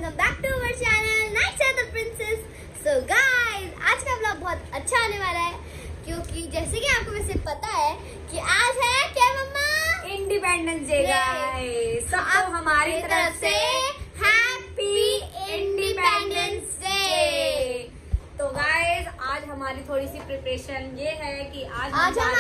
Welcome back to our channel nights at the princess. So guys, आज का vlog बहुत अच्छा आने वाला है क्योंकि जैसे कि आपको वैसे पता है कि आज है क्या मम्मा, इंडिपेंडेंस डे गाइस। तो अब हमारी तरफ से हैप्पी इंडिपेंडेंस डे। तो गाइस आज हमारी थोड़ी सी प्रिपरेशन ये है कि आज हम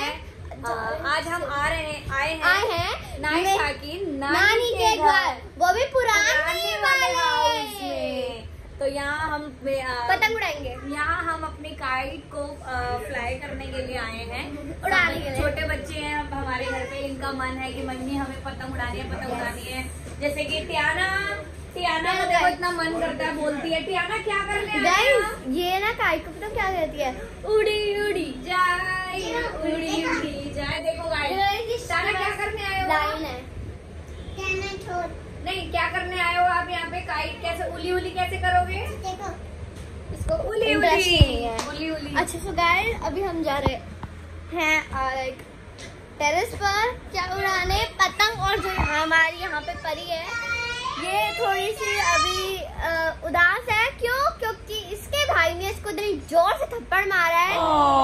आए हैं नाइशा की नानी के घर, वो भी पुराने वाले हाउस में। तो यहाँ हम पतंग उड़ाएंगे। यहाँ हम अपनी काइट को फ्लाई करने के लिए आए हैं, उड़ाने के लिए। छोटे बच्चे हैं हमारे घर पे, इनका मन है कि मम्मी हमें पतंग उड़ानी है। जैसे कि टियाना को देखो इतना मन करता है, बोलती है टियाना क्या करने आए हो? ये ना काइट को तो क्या कहती है, उड़ी उड़ी जाए, उड़ी उड़ी जाए। देखो गाइस, टियाना क्या करने आए हो? लाइन है नहीं, क्या करने आए हो आप यहाँ पे? काइट कैसे उली कैसे करोगे? देखो, इसको उली उली। अच्छा सो गाइस, अभी हम जा रहे हैं टेरेस पर क्या उड़ाने पतंग। और जो हमारी यहाँ पे परी है, ये थोड़ी सी अभी उदास है। क्यों? क्योंकि इसके भाई ने इसको इतनी जोर से थप्पड़ मारा है,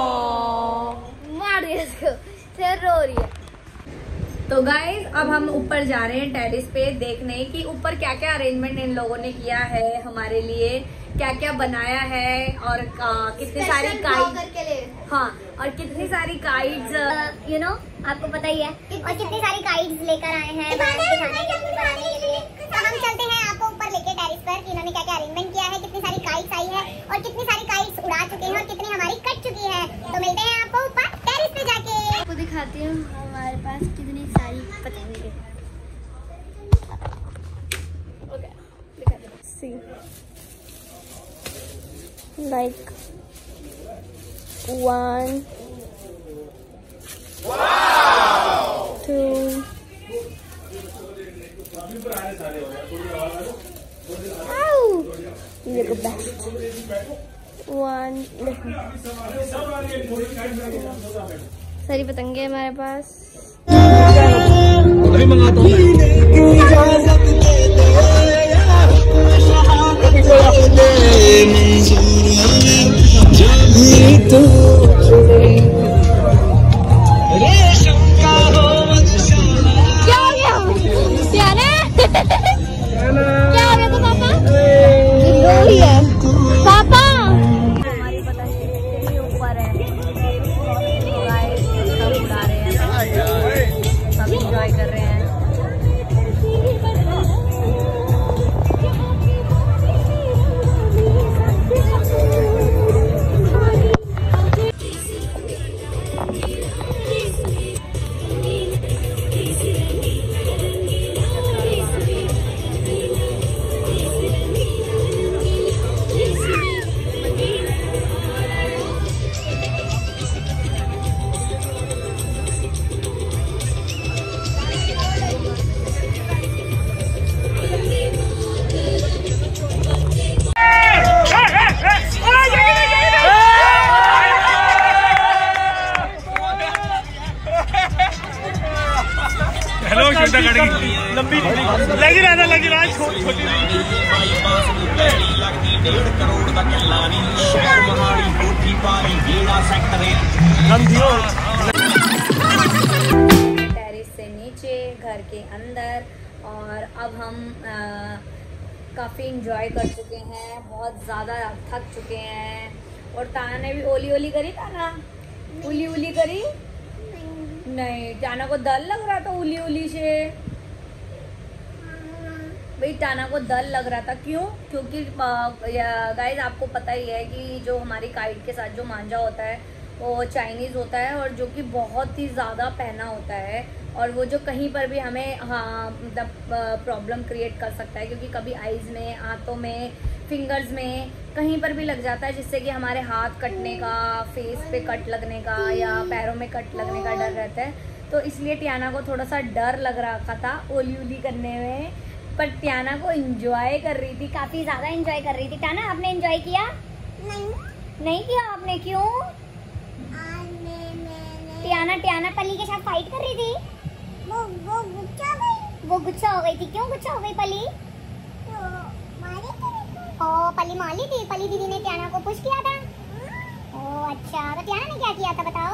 मार दिया इसको, फिर रो रही है। तो गाइस अब हम ऊपर जा रहे हैं टेरेस पे देखने कि ऊपर क्या क्या अरेंजमेंट इन लोगों ने किया है हमारे लिए, क्या क्या बनाया है और कितनी सारी काइट्स। हाँ, और कितनी सारी काइट्स यू नो आपको पता ही है, और कितनी सारी काइट्स लेकर आए हैं बनाने के लिए। तो हम चलते हैं आपको ऊपर लेके टेरेस पर कि इन्होंने क्या क्या अरेंजमेंट किया है, कितनी सारी काइट्स आई है और कितनी सारी काइट्स उड़ा चुके हैं और कितनी हमारी कट चुकी है। तो मिलते हैं आपको ऊपर टेरेस पे जाके। आपको दिखाती हूँ हमारे पास कितनी सारी पतंगे। Like 1, 2, ये को बेस्ट 1। सारी पतंगे हमारे पास। लंबी लगी रहा छोटी टेरेस से नीचे घर के अंदर। और अब हम काफी इंजॉय कर चुके हैं, बहुत ज्यादा थक चुके हैं। और ताना ने भी ओली करी। ताना उली करी नहीं, टाना को डर लग रहा था उली से। भाई टाना को डर लग रहा था, क्यों? क्योंकि गाइस आपको पता ही है कि जो हमारी काइट के साथ जो मांझा होता है वो चाइनीज होता है और जो कि बहुत ही ज़्यादा पहना होता है, और वो जो कहीं पर भी हमें मतलब प्रॉब्लम क्रिएट कर सकता है, क्योंकि कभी आईज में, हाथों में, फिंगर्स में कहीं पर भी लग जाता है, जिससे कि हमारे हाथ कटने का, फेस पे कट लगने का या पैरों में कट लगने का डर रहता है। तो इसलिए टियाना को थोड़ा सा डर लग रहा था ओली करने में, पर टियाना को एंजॉय कर रही थी, काफ़ी ज़्यादा एंजॉय कर रही थी। टाना आपने एंजॉय किया? नहीं किया आपने, क्यों? टियाना पली के साथ फाइट कर रही थी। वो गुस्सा हो गई थी। क्यों गुस्सा हो गई पली? पली मान ली थी, पली दीदी ने ट्याना को पुश किया था। ओह अच्छा, तो ट्याना ने क्या किया था बताओ?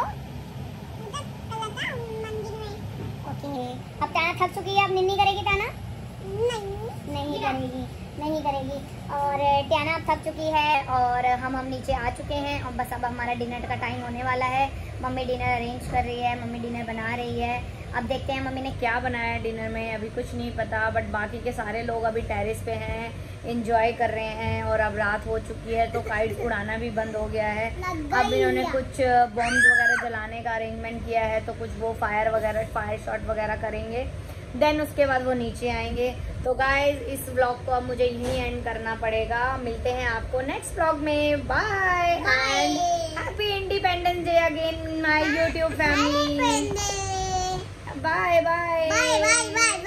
ओके, अब ट्याना थक चुकी है, अब निन्नी करेगी ट्याना? नहीं करेगी। और ट्याना अब थक चुकी है और हम नीचे आ चुके हैं और बस अब हमारा डिनर का टाइम होने वाला है। मम्मी डिनर अरेंज कर रही है, मम्मी डिनर बना रही है। अब देखते हैं मम्मी ने क्या बनाया है डिनर में, अभी कुछ नहीं पता। बट बाकी के सारे लोग अभी टेरेस पे हैं, एंजॉय कर रहे हैं। और अब रात हो चुकी है तो काइट उड़ाना भी बंद हो गया है। अब इन्होंने कुछ बॉम्ब वगैरह जलाने का अरेंजमेंट किया है, तो कुछ वो फायर शॉट वगैरह करेंगे। देन उसके बाद वो नीचे आएंगे। तो गाइज इस व्लॉग को अब मुझे यहीं एंड करना पड़ेगा। मिलते हैं आपको नेक्स्ट व्लॉग में। Bye and happy independence day again my YouTube family. Bye bye.